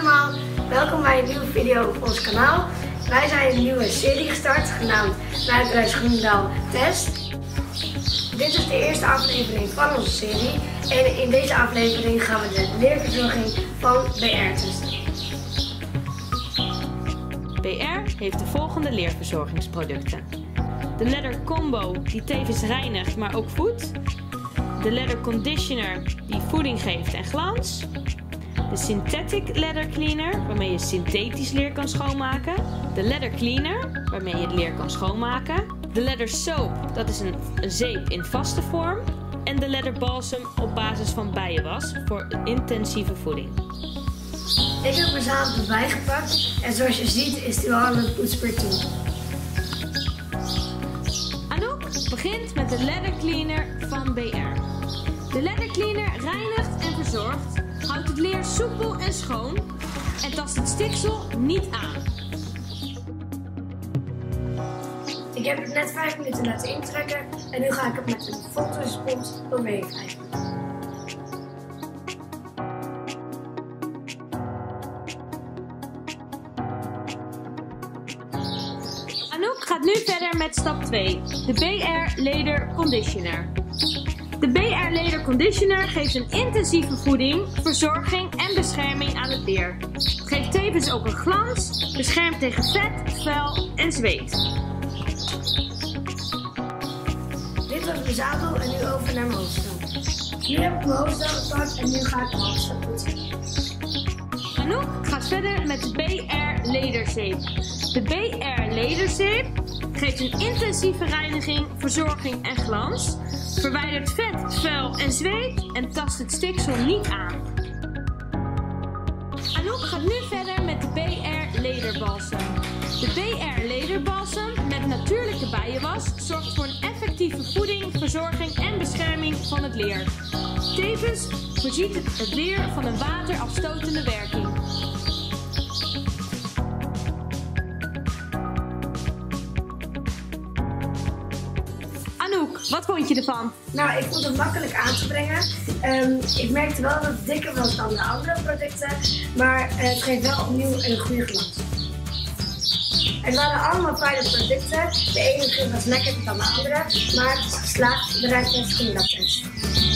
allemaal, welkom bij een nieuwe video op ons kanaal. Wij zijn een nieuwe serie gestart, genaamd Luikerijs Groenendaal Test. Dit is de eerste aflevering van onze serie en in deze aflevering gaan we de leerverzorging van BR testen. BR heeft de volgende leerverzorgingsproducten. De Leather Combo die tevens reinigt maar ook voedt. De Leather Conditioner die voeding geeft en glans. De Synthetic Leather Cleaner waarmee je synthetisch leer kan schoonmaken. De Leather Cleaner waarmee je het leer kan schoonmaken. De Leather Soap, dat is een zeep in vaste vorm. En de Leather Balsam op basis van bijenwas voor intensieve voeding. Ik heb mijn zaad erbij gepakt en zoals je ziet is die al aan het poetspeer toe. Anouk begint met de Leather Cleaner van BR. De Leather Cleaner reinigt en verzorgt, houdt het leer soepel en schoon en tast het stiksel niet aan. Ik heb het net 5 minuten laten intrekken en nu ga ik het met een fotospons doorheen wrijven. Anouk gaat nu verder met stap 2, de BR Leather Conditioner. De BR Leather Conditioner geeft een intensieve voeding, verzorging en bescherming aan het leer. Het geeft tevens ook een glans, beschermt tegen vet, vuil en zweet. Dit was mijn zadel en nu over naar mijn hoofdstel. Nu heb ik mijn hoofdstel gepakt en nu ga ik mijn hoofdstel poetsen. Anouk gaat verder met de BR Lederzeep. De BR Lederzeep geeft een intensieve reiniging, verzorging en glans, verwijdert vet, vuil en zweet en tast het stiksel niet aan. Anouk gaat nu verder met de BR Lederbalsam. De BR Lederbalsam met natuurlijke bijenwas zorgt voor een effectieve voeding, verzorging en bescherming van het leer. Tevens voorziet het leer van een waterafstotende werking. Anouk, wat vond je ervan? Nou, ik vond het makkelijk aan te brengen. Ik merkte wel dat het dikker was dan de andere producten, maar het geeft wel opnieuw een goede glans. Het waren allemaal fijne producten. De ene was lekkerder dan de andere, maar het is geslaagd de Rijkerijs Groenendaal Test.